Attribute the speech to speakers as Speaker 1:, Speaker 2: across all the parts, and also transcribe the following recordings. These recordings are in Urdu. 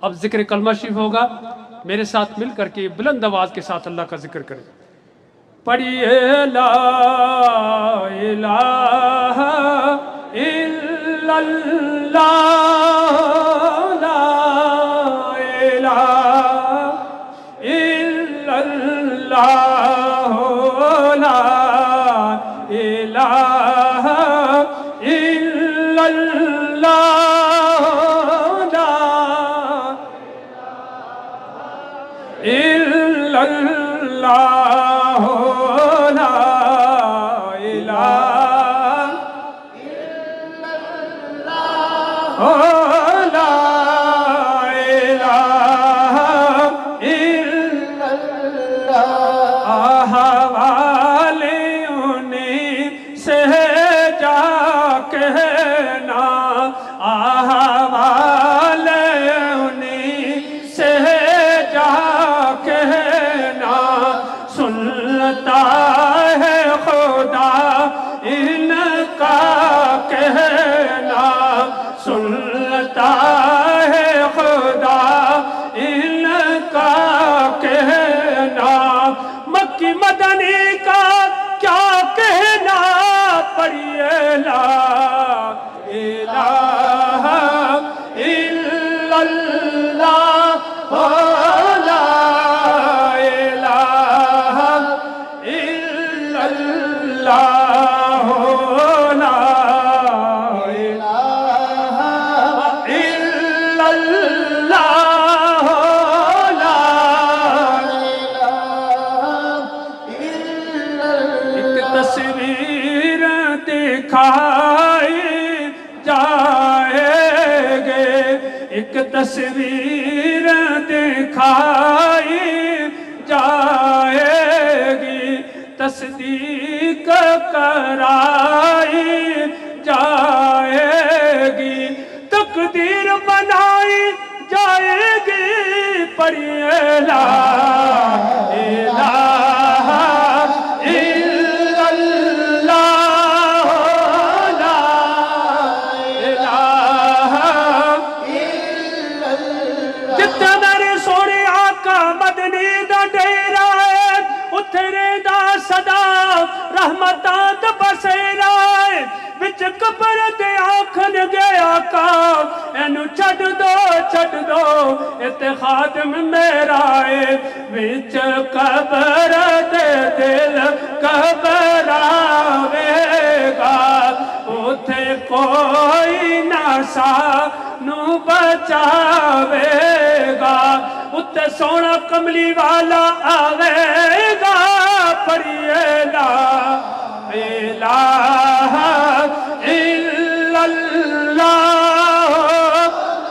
Speaker 1: اب ذکر کلمہ شریف ہوگا، میرے ساتھ مل کر کے بلند آواز کے ساتھ اللہ کا ذکر کریں. پڑھیے لا الہ الا اللہ، لا الہ الا اللہ، لا الہ الا اللہ، لا الا اللہ، لا الہ الا اللہ، لا الہ الا اللہ. حوالے انہیں سے جا کہنا، حوالے انہیں سے جا کہنا، سنتا ہے خدا ان کا کہنا، سنتا ہے خدا ان کا کہنا. مکی مدنی کا کیا کہنا، پڑھیے لا الہ الا اللہ، لا الہ الا اللہ، لا الہ الا اللہ، لا ایک تصویر دکھائی جائے گے، ایک تصویر دکھائی جائے گی، تصدیق کرائی جائے گی، تقدیر بنائی جائے گی. پڑھیے لا الہ الا اللہ، لا الہ الا اللہ. جتنا میرے سونے آقا مدنی دا ڈیرا ہے، اتھرے دا صدا رحمتاں دا بسیرا ہے، وچ قبر دے آکھن گے آقا اینو چھڈ دو ات خادم میرا ہے، وچ قبر دے دل گھبراوے گا، اتھے کوئی نہ سانو بچاوے گا، اتھے سونا کملی والا آوے گا. پڑھیے لا الہ الا اللہ،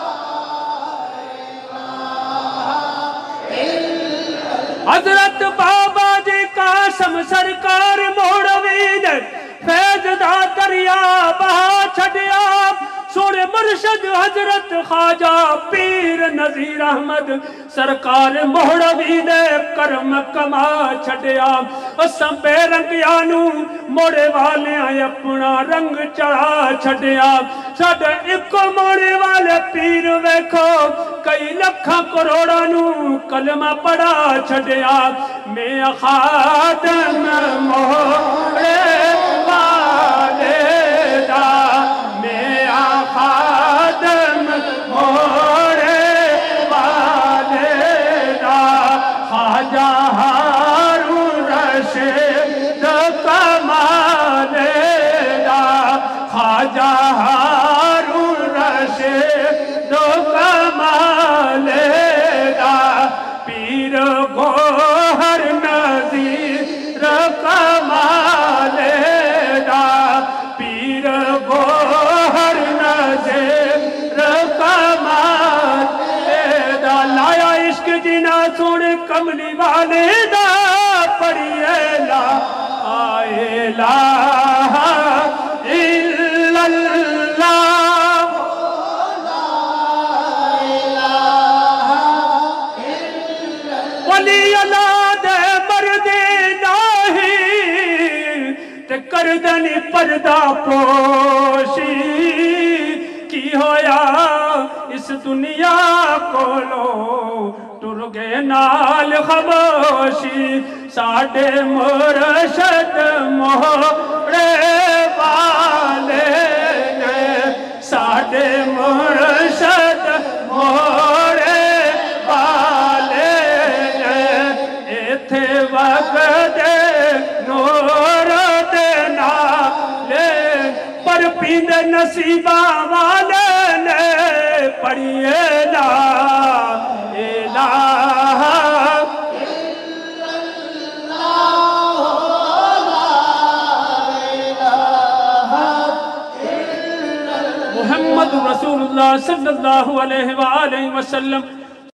Speaker 1: حضرت بابا جی قاسم سرکار موڑوی نے فیض دا دریا بہا چھڑیا، سونے مرشد حضرت خواجہ پیر نذیر احمد سرکار موڑوی نے کرم کما چھڑیا. اساں بے رنگیانو موڑے والے اپنا رنگ چڑھا چھڑیا، ساڈے ایک موڑے والے پیر ویکھو کئی لکھاں کروڑاں نو کلمہ پڑھا چھڑیا. میں خادم موڑے والے دا، میں خادم موڑے والے دا، خواجہ ہارون رشید کمالے دا، خواجہ ہارون رشید کمالے دا، پیر گوہر نذیر کمالے دا، پیر گوہر نذیر کمالے دا. لایا عشق جنا سونے کملی والے دا، پڑھیے لا الہ الا اللہ، ولی اللہ دے مردے ناہی تے کردنی پردہ پوشی کی ہویا اس دنیا کولو ٹر گئے نال خاموشی ساڈے مرشد موڑے والے نے ساڈے مرشد موڑے والے نے ایتھے وقت نور دے نالے پر پیند نصیبہ والے نے پڑھیے لا الہ محمد رسول اللہ صلی اللہ علیہ وآلہ وسلم